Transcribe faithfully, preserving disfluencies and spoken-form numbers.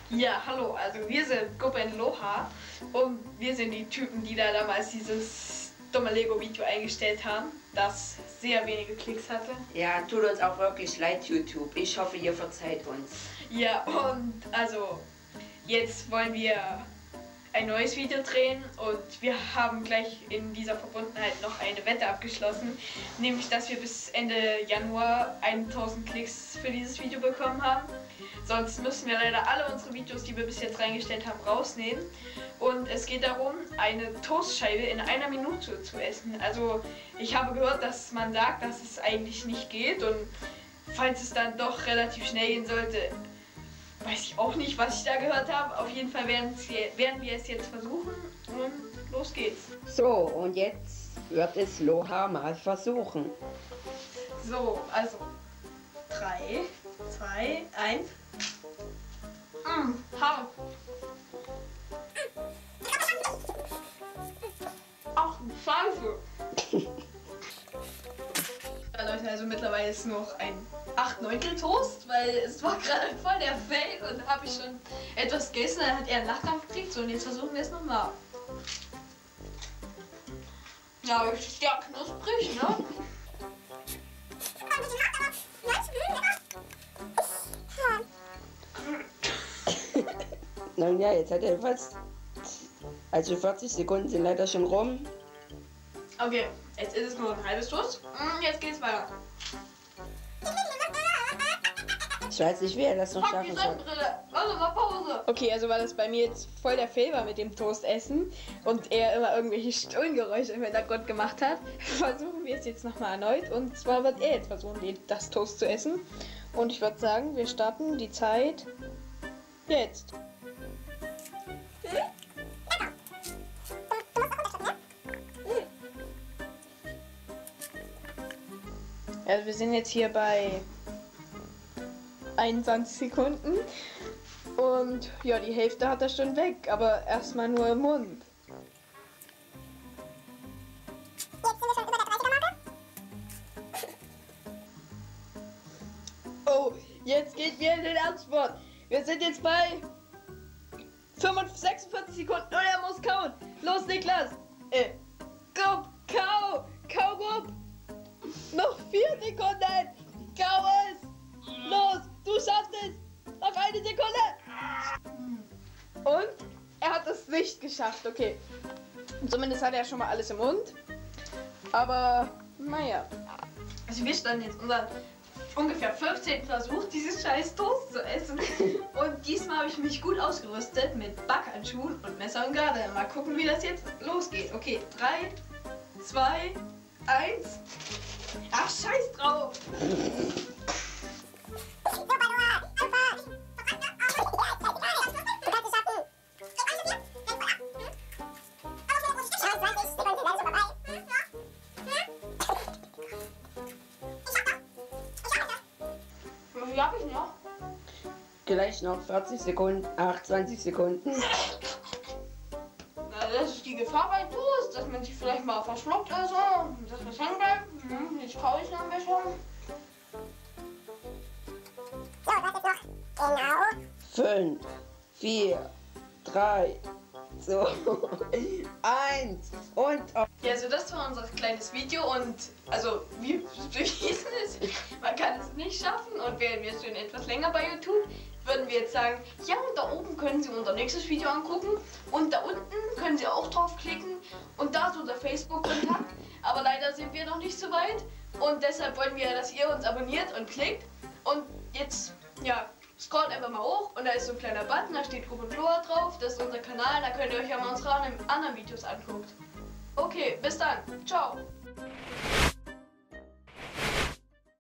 Ja, hallo, also wir sind Gruppe in Loha und wir sind die Typen, die da damals dieses dumme Lego-Video eingestellt haben, das sehr wenige Klicks hatte. Ja, tut uns auch wirklich leid, YouTube. Ich hoffe, ihr verzeiht uns. Ja, und also jetzt wollen wir ein neues Video drehen und wir haben gleich in dieser Verbundenheit noch eine Wette abgeschlossen, nämlich dass wir bis Ende Januar tausend Klicks für dieses Video bekommen haben. Sonst müssen wir leider alle unsere Videos, die wir bis jetzt reingestellt haben, rausnehmen. Und es geht darum, eine Toastscheibe in einer Minute zu essen. Also ich habe gehört, dass man sagt, dass es eigentlich nicht geht, und falls es dann doch relativ schnell gehen sollte, weiß ich auch nicht, was ich da gehört habe. Auf jeden Fall werden, werden wir es jetzt versuchen und los geht's. So, und jetzt wird es Loha mal versuchen. So, also drei, zwei, eins. Mmh, hart. Ach, Scheiße. Ja, Leute, also mittlerweile ist noch ein acht Neuntel Toast, weil es war gerade voll der Fail und habe ich schon etwas gegessen, dann hat er einen Lachkampf gekriegt. So, und jetzt versuchen wir es nochmal. Ja, ist ja knusprig, ne? Nun ja, jetzt hat er fast... Also vierzig Sekunden sind leider schon rum. Okay, jetzt ist es nur ein halbes Toast. Jetzt geht's weiter. Ich weiß nicht, wie er das noch Pack schaffen die soll. Sonnenbrille. Warte mal, Pause. Okay, also weil das bei mir jetzt voll der Fail war mit dem Toastessen und er immer irgendwelche Stöhngeräusche im Hintergrund gemacht hat, versuchen wir es jetzt nochmal erneut. Und zwar wird er jetzt versuchen, das Toast zu essen. Und ich würde sagen, wir starten die Zeit jetzt. Also wir sind jetzt hier bei einundzwanzig Sekunden und ja, die Hälfte hat er schon weg, aber erstmal nur im Mund. Oh, jetzt geht wir in den Ernstsport. Wir sind jetzt bei sechsundvierzig Sekunden und er muss kauen. Los, Niklas. Äh, go, kau, kau, gup. Noch vier Sekunden. Kau es. Los, du schaffst es. Noch eine Sekunde. Und er hat es nicht geschafft. Okay. Zumindest hat er schon mal alles im Mund. Aber, naja. Also wir standen jetzt unseren ungefähr fünfzehnten Versuch, dieses scheiß Toast zu essen. Und diesmal habe ich mich gut ausgerüstet mit Backhandschuhen und Messer und Gabel. Mal gucken, wie das jetzt losgeht. Okay, drei, zwei, eins. Ach, scheiß drauf. Wie hab ich noch? Gleich noch vierzig Sekunden, achtundzwanzig Sekunden. Na, das ist die Gefahr bei Toast, dass man sich vielleicht mal verschluckt oder so, dass was hängen bleibt. Hm, jetzt kaue ich noch ein bisschen. fünf, vier, drei, zwei, eins und... Ja, also das war unser kleines Video und also wie bewiesen ist, man kann es nicht schaffen, und wären wir schon etwas länger bei YouTube, würden wir jetzt sagen, ja, und da oben können Sie unser nächstes Video angucken und da unten können Sie auch draufklicken und da ist unser Facebook-Kontakt, aber leider sind wir noch nicht so weit und deshalb wollen wir, dass ihr uns abonniert und klickt, und jetzt, ja, scrollt einfach mal hoch und da ist so ein kleiner Button, da steht Gruppe Loha drauf, das ist unser Kanal, da könnt ihr euch ja mal unsere anderen Videos angucken. Okay, bis dann. Ciao.